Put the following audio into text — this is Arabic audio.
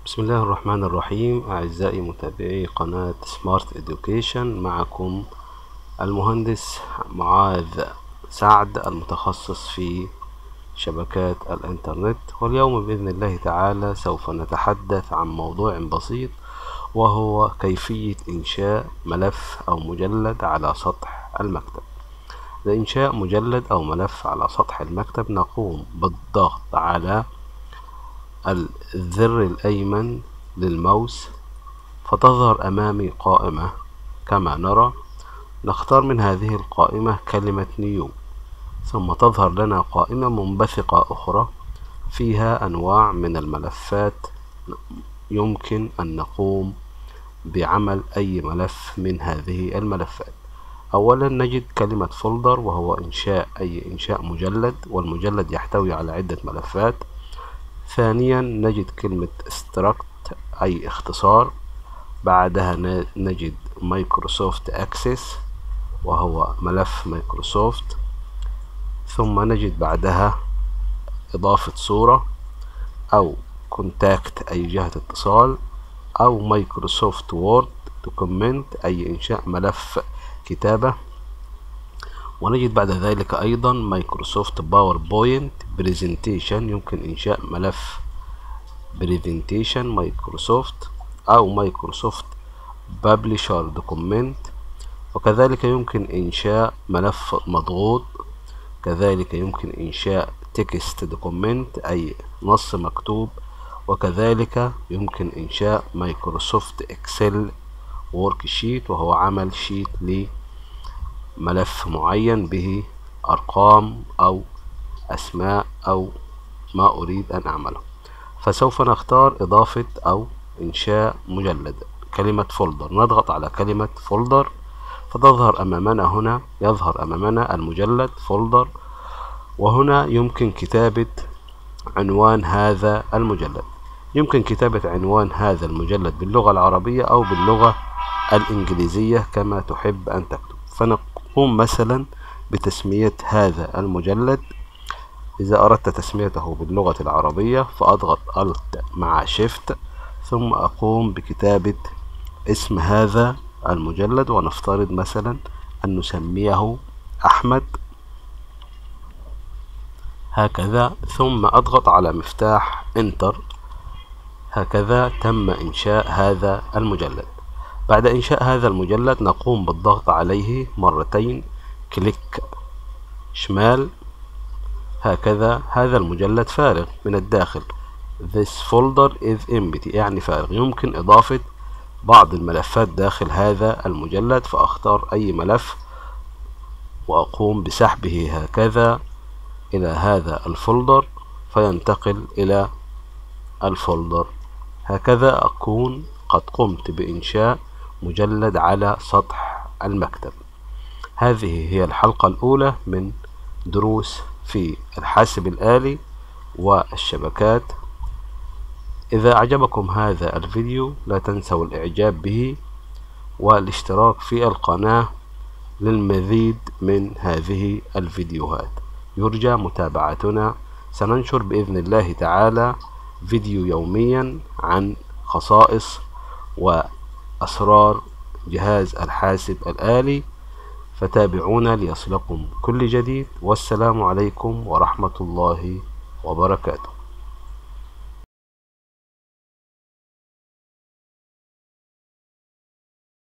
بسم الله الرحمن الرحيم. أعزائي متابعي قناة سمارت إديوكيشن، معكم المهندس معاذ سعد المتخصص في شبكات الإنترنت. واليوم بإذن الله تعالى سوف نتحدث عن موضوع بسيط، وهو كيفية إنشاء ملف أو مجلد على سطح المكتب. لإنشاء مجلد أو ملف على سطح المكتب نقوم بالضغط على الزر الأيمن للماوس، فتظهر أمامي قائمة كما نرى. نختار من هذه القائمة كلمة نيو، ثم تظهر لنا قائمة منبثقة أخرى فيها أنواع من الملفات. يمكن أن نقوم بعمل أي ملف من هذه الملفات. أولا نجد كلمة فولدر، وهو إنشاء مجلد، والمجلد يحتوي على عدة ملفات. ثانيا نجد كلمة extract أي اختصار، بعدها نجد مايكروسوفت اكسس وهو ملف مايكروسوفت، ثم نجد بعدها إضافة صورة أو كونتاكت أي جهة اتصال، أو مايكروسوفت وورد دوكيمنت أي إنشاء ملف كتابة. ونجد بعد ذلك أيضا مايكروسوفت باوربوينت بريزنتيشن، يمكن إنشاء ملف بريزنتيشن مايكروسوفت، أو مايكروسوفت بابليشر دوكيمنت. وكذلك يمكن إنشاء ملف مضغوط، كذلك يمكن إنشاء تكست دوكيمنت أي نص مكتوب، وكذلك يمكن إنشاء مايكروسوفت اكسل وورك شيت، وهو عمل شيت لملف معين به أرقام أو أسماء أو ما أريد أن أعمله. فسوف نختار إضافة أو إنشاء مجلد، كلمة فولدر. نضغط على كلمة فولدر فتظهر أمامنا يظهر أمامنا المجلد فولدر، وهنا يمكن كتابة عنوان هذا المجلد. يمكن كتابة عنوان هذا المجلد باللغة العربية أو باللغة الإنجليزية كما تحب أن تكتب. فنقوم مثلا بتسمية هذا المجلد. إذا أردت تسميته باللغة العربية فأضغط Alt مع Shift، ثم أقوم بكتابة اسم هذا المجلد، ونفترض مثلا أن نسميه أحمد هكذا، ثم أضغط على مفتاح Enter. هكذا تم إنشاء هذا المجلد. بعد إنشاء هذا المجلد نقوم بالضغط عليه مرتين، كليك شمال. هكذا هذا المجلد فارغ من الداخل. This folder is empty يعني فارغ. يمكن إضافة بعض الملفات داخل هذا المجلد، فأختار أي ملف وأقوم بسحبه هكذا إلى هذا الفولدر، فينتقل إلى الفولدر. هكذا أكون قد قمت بإنشاء مجلد على سطح المكتب. هذه هي الحلقة الأولى من دروس في الحاسب الآلي والشبكات. إذا أعجبكم هذا الفيديو لا تنسوا الإعجاب به والاشتراك في القناة للمزيد من هذه الفيديوهات. يرجى متابعتنا. سننشر بإذن الله تعالى فيديو يوميا عن خصائص وأسرار جهاز الحاسب الآلي، فتابعونا ليصلكم كل جديد. والسلام عليكم ورحمة الله وبركاته.